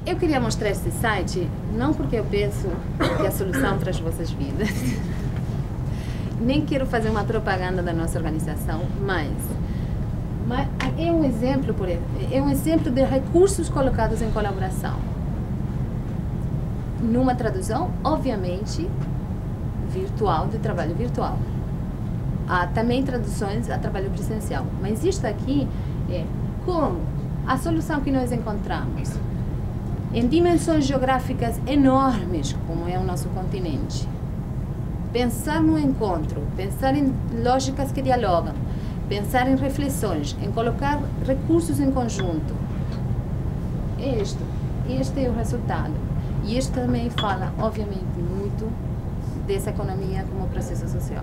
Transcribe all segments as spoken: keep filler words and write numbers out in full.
Eu queria mostrar esse site, não porque eu penso que a solução traz vossas vidas, nem quero fazer uma propaganda da nossa organização, mas, mas é um exemplo, por é um exemplo de recursos colocados em colaboração. Numa tradução, obviamente, virtual, de trabalho virtual. Há também traduções a trabalho presencial, mas isto aqui é como a solução que nós encontramos em dimensões geográficas enormes, como é o nosso continente. Pensar no encontro, pensar em lógicas que dialogam, pensar em reflexões, em colocar recursos em conjunto. É isto. Este é o resultado. E isto também fala, obviamente, muito dessa economia como processo social.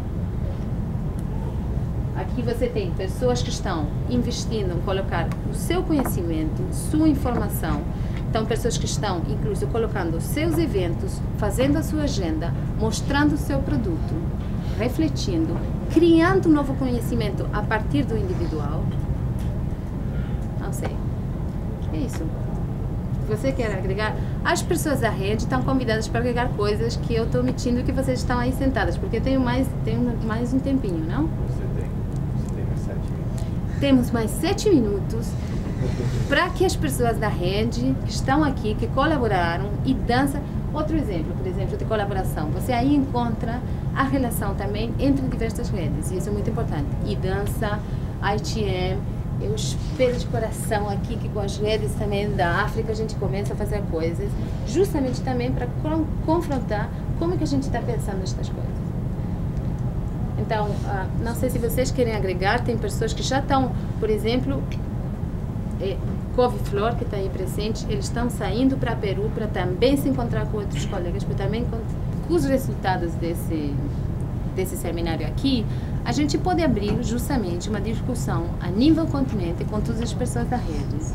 Aqui você tem pessoas que estão investindo em colocar o seu conhecimento, sua informação. Então, pessoas que estão, inclusive, colocando seus eventos, fazendo a sua agenda, mostrando o seu produto, refletindo, criando um novo conhecimento a partir do individual. Não sei. É isso. Você quer agregar? As pessoas da rede estão convidadas para agregar coisas que eu estou omitindo que vocês estão aí sentadas, porque eu tenho mais, tenho mais um tempinho, não? Você tem. Você tem mais sete minutos. Temos mais sete minutos para que as pessoas da rede que estão aqui, que colaboraram e dançam. Outro exemplo, por exemplo, de colaboração. Você aí encontra a relação também entre diversas redes, e isso é muito importante. E dança, I T M, eu espero de coração aqui que com as redes também da África a gente começa a fazer coisas, justamente também para confrontar como é que a gente está pensando estas coisas. Então, uh, não sei se vocês querem agregar, tem pessoas que já estão, por exemplo, é, Couve-Flor, que está aí presente, eles estão saindo para Peru para também se encontrar com outros colegas, para também com os resultados desse, desse seminário aqui, a gente pode abrir justamente uma discussão a nível continente com todas as pessoas da rede.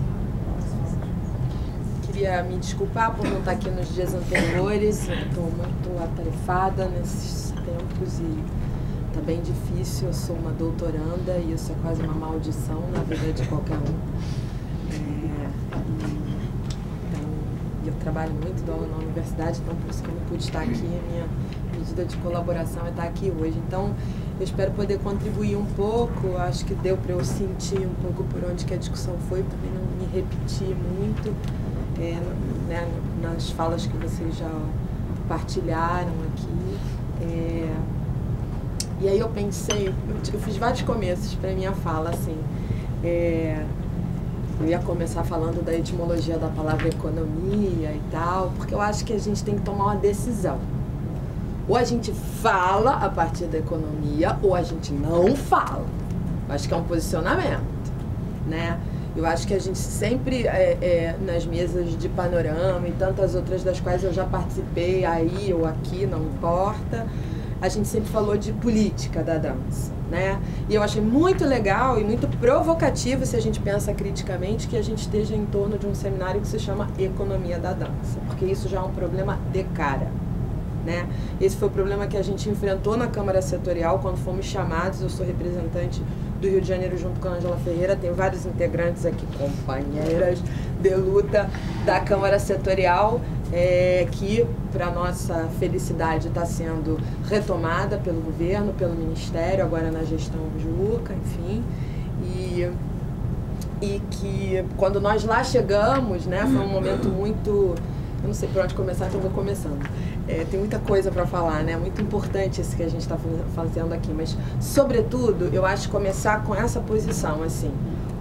Queria me desculpar por não estar aqui nos dias anteriores, estou muito atarefada nesses tempos e está bem difícil. Eu sou uma doutoranda e isso é quase uma maldição na vida de qualquer um. Eu trabalho muito, dou aula na universidade, então por isso que eu não pude estar aqui. A minha medida de colaboração é estar aqui hoje. Então, eu espero poder contribuir um pouco. Acho que deu para eu sentir um pouco por onde que a discussão foi, para também não me repetir muito é, né, nas falas que vocês já partilharam aqui. É, e aí eu pensei, eu, eu fiz vários começos para a minha fala, assim. É, Eu ia começar falando da etimologia da palavra economia e tal, porque eu acho que a gente tem que tomar uma decisão. Ou a gente fala a partir da economia, ou a gente não fala. Eu acho que é um posicionamento, né? Eu acho que a gente sempre, é, é, nas mesas de panorama e tantas outras das quais eu já participei, aí ou aqui, não importa, a gente sempre falou de política da dança, né? E eu achei muito legal e muito provocativo, se a gente pensa criticamente, que a gente esteja em torno de um seminário que se chama Economia da Dança, porque isso já é um problema de cara, né? Esse foi o problema que a gente enfrentou na Câmara Setorial quando fomos chamados. Eu sou representante do Rio de Janeiro junto com a Ângela Ferreira, tem vários integrantes aqui, companheiras de luta da Câmara Setorial, É, que, para nossa felicidade, está sendo retomada pelo governo, pelo Ministério, agora na gestão Juca, enfim, e, e que quando nós lá chegamos, né, foi um momento muito, eu não sei por onde começar, então vou começando. É, tem muita coisa para falar, né, muito importante isso que a gente está fazendo aqui, mas, sobretudo, eu acho começar com essa posição, assim,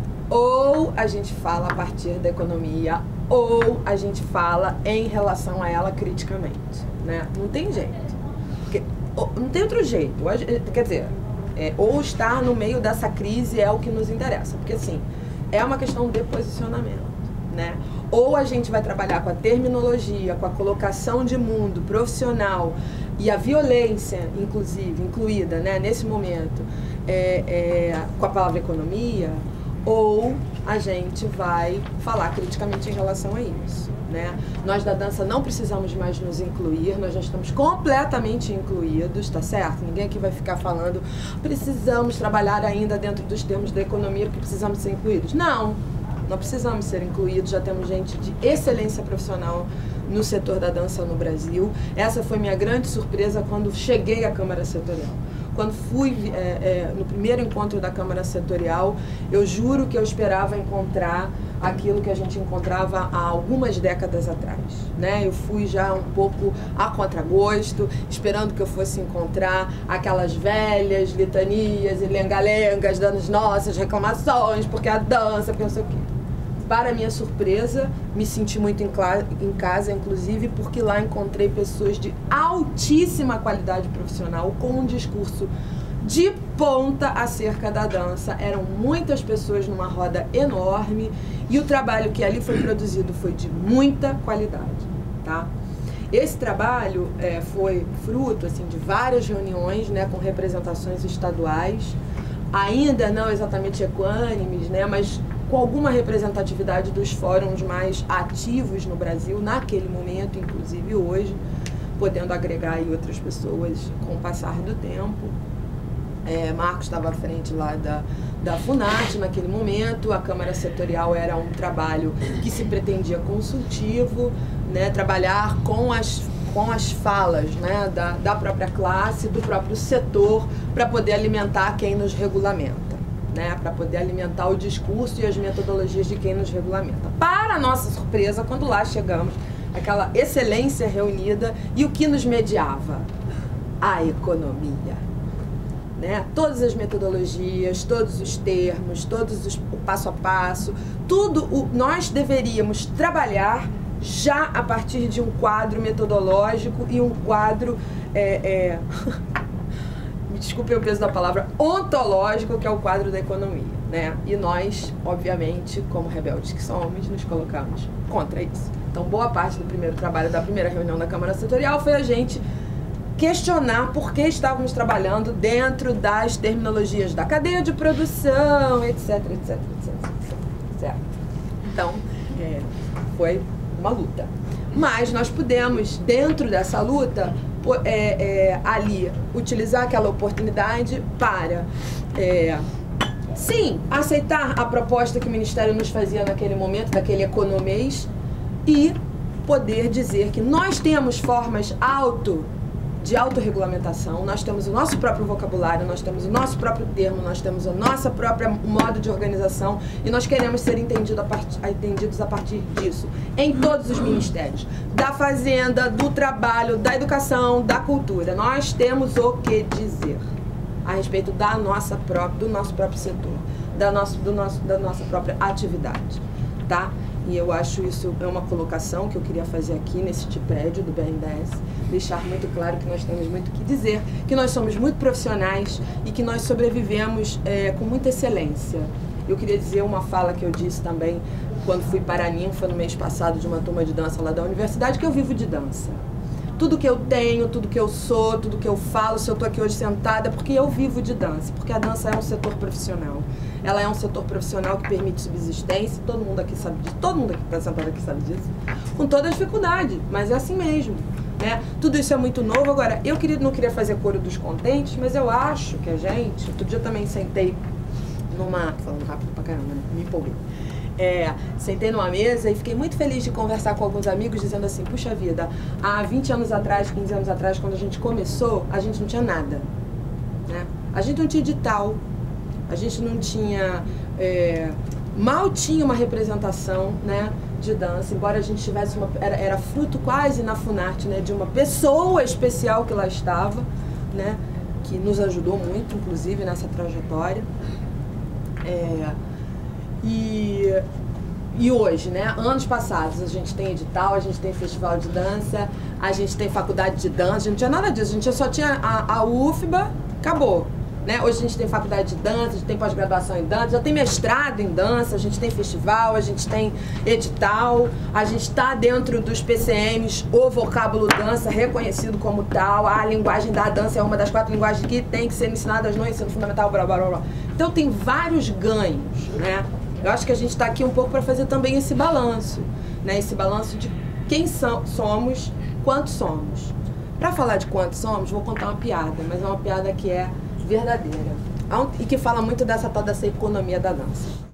ou a gente fala a partir da economia, ou a gente fala em relação a ela criticamente, né? Não tem jeito. Porque, não tem outro jeito. Quer dizer, é, ou estar no meio dessa crise é o que nos interessa. Porque, assim, é uma questão de posicionamento, né? Ou a gente vai trabalhar com a terminologia, com a colocação de mundo profissional e a violência, inclusive, incluída, né, nesse momento, é, é, com a palavra economia, ou a gente vai falar criticamente em relação a isso, né? Nós da dança não precisamos mais nos incluir, nós já estamos completamente incluídos, tá certo? Ninguém aqui vai ficar falando precisamos trabalhar ainda dentro dos termos da economia porque precisamos ser incluídos. Não, Não precisamos ser incluídos, já temos gente de excelência profissional no setor da dança no Brasil. Essa foi minha grande surpresa quando cheguei à Câmara Setorial. Quando fui é, é, no primeiro encontro da Câmara Setorial, eu juro que eu esperava encontrar aquilo que a gente encontrava há algumas décadas atrás, né? Eu fui já um pouco a contragosto, esperando que eu fosse encontrar aquelas velhas litanias e lenga-lengas dando as nossas reclamações, porque a dança, porque não sei o quê. Para minha surpresa, me senti muito em, em casa, inclusive, porque lá encontrei pessoas de altíssima qualidade profissional, com um discurso de ponta acerca da dança. Eram muitas pessoas numa roda enorme e o trabalho que ali foi produzido foi de muita qualidade, tá? Esse trabalho é, foi fruto assim, de várias reuniões, né, com representações estaduais, ainda não exatamente equânimes, né, mas com alguma representatividade dos fóruns mais ativos no Brasil, naquele momento, inclusive hoje, podendo agregar aí outras pessoas com o passar do tempo. É, Marcos estava à frente lá da, da FUNAT naquele momento, a Câmara Setorial era um trabalho que se pretendia consultivo, né, trabalhar com as, com as falas, né, da, da própria classe, do próprio setor, para poder alimentar quem nos regulamenta. Né, para poder alimentar o discurso e as metodologias de quem nos regulamenta. Para a nossa surpresa, quando lá chegamos, aquela excelência reunida, e o que nos mediava? A economia. Né? Todas as metodologias, todos os termos, todos os, o passo a passo, tudo o, nós deveríamos trabalhar já a partir de um quadro metodológico e um quadro... É, é, desculpe o peso da palavra, ontológico, que é o quadro da economia, né? E nós, obviamente, como rebeldes que somos, nos colocamos contra isso. Então, boa parte do primeiro trabalho da primeira reunião da Câmara Setorial foi a gente questionar por que estávamos trabalhando dentro das terminologias da cadeia de produção, etc, etc, etc, etc. Certo? Então, é, foi uma luta. Mas nós pudemos, dentro dessa luta, É, é, ali, utilizar aquela oportunidade para, é, sim, aceitar a proposta que o Ministério nos fazia naquele momento, daquele economês, e poder dizer que nós temos formas auto, de autorregulamentação, nós temos o nosso próprio vocabulário, nós temos o nosso próprio termo, nós temos a nossa própria modo de organização e nós queremos ser entendido a part... entendidos a partir disso, em todos os ministérios, da fazenda, do trabalho, da educação, da cultura. Nós temos o que dizer a respeito da nossa própria, do nosso próprio setor, da, nosso, do nosso, da nossa própria atividade, tá? E eu acho isso é uma colocação que eu queria fazer aqui nesse prédio do B R N D E S, deixar muito claro que nós temos muito o que dizer, que nós somos muito profissionais e que nós sobrevivemos é, com muita excelência. Eu queria dizer uma fala que eu disse também quando fui para a Ninfa no mês passado de uma turma de dança lá da universidade, que eu vivo de dança. Tudo que eu tenho, tudo que eu sou, tudo que eu falo, se eu estou aqui hoje sentada, é porque eu vivo de dança, porque a dança é um setor profissional. Ela é um setor profissional que permite subsistência, todo mundo aqui sabe disso, todo mundo aqui que está sentado aqui sabe disso, com toda a dificuldade, mas é assim mesmo. Né? Tudo isso é muito novo. Agora, eu queria, não queria fazer coro dos contentes, mas eu acho que a gente, outro dia eu também sentei numa, falando rápido pra caramba, né? Me empolguei. É, sentei numa mesa e fiquei muito feliz de conversar com alguns amigos dizendo assim, puxa vida, há vinte anos atrás, quinze anos atrás, quando a gente começou, a gente não tinha nada, né? A gente não tinha edital, a gente não tinha, é, mal tinha uma representação, né, de dança, embora a gente tivesse uma, era, era fruto quase na FUNAT, né, de uma pessoa especial que lá estava, né, que nos ajudou muito, inclusive, nessa trajetória. É, E, e hoje, né, anos passados, a gente tem edital, a gente tem festival de dança, a gente tem faculdade de dança, a gente não tinha nada disso, a gente só tinha a, a U F B A, acabou. Né? Hoje a gente tem faculdade de dança, a gente tem pós-graduação em dança, já tem mestrado em dança, a gente tem festival, a gente tem edital, a gente está dentro dos P C Ms, o vocábulo dança reconhecido como tal, a linguagem da dança é uma das quatro linguagens que tem que ser ensinadas no ensino fundamental, blá, blá, blá, blá. Então tem vários ganhos, né? Eu acho que a gente está aqui um pouco para fazer também esse balanço, né? Esse balanço de quem so- somos, quantos somos. Para falar de quantos somos, vou contar uma piada, mas é uma piada que é verdadeira e que fala muito dessa tal dessa economia da dança.